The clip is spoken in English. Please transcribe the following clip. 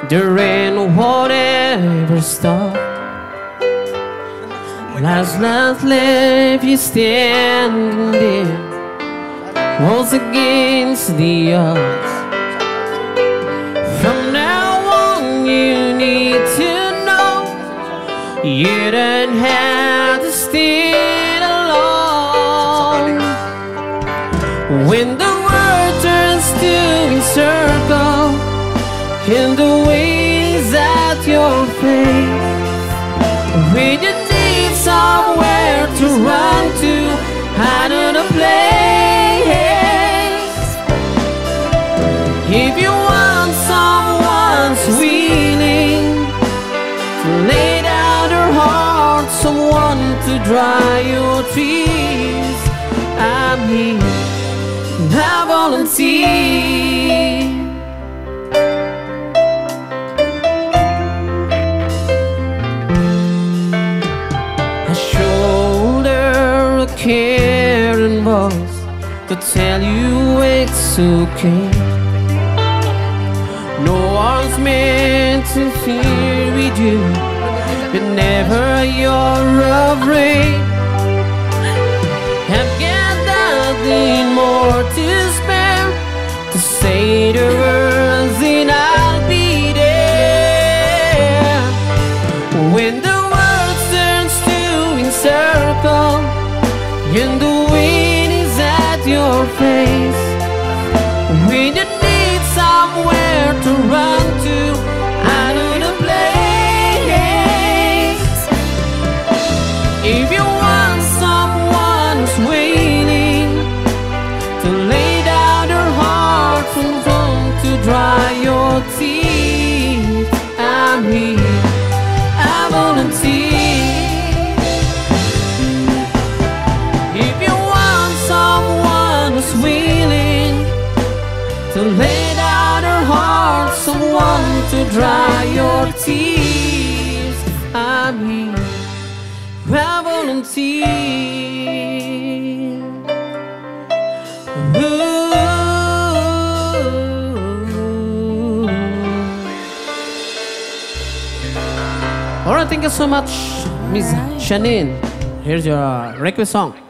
The rain won't ever stop. Last night left you standing there, walls against the odds. From now on you need to know you don't have to stay alone. When the world turns to a circle and the waves at your face, when you need somewhere to run to, out of the place. If you want someone's willing to lay down their heart, someone to dry your tears, I'm here, I volunteer. Caring voice to tell you it's okay. No one's meant to fear with you, but never you're afraid. I've got nothing more to spare to say the words and I'll be there. When the world turns to encircle and the wind is at your face, when you need somewhere to run to, out of the place. If you want someone who's waiting to lay down their heart and want to dry your tears, I'm here, I volunteer. To lay down her heart, someone to dry your tears, I'm here, I volunteer. Alright, thank you so much, Miss Shanine. Here's your request song.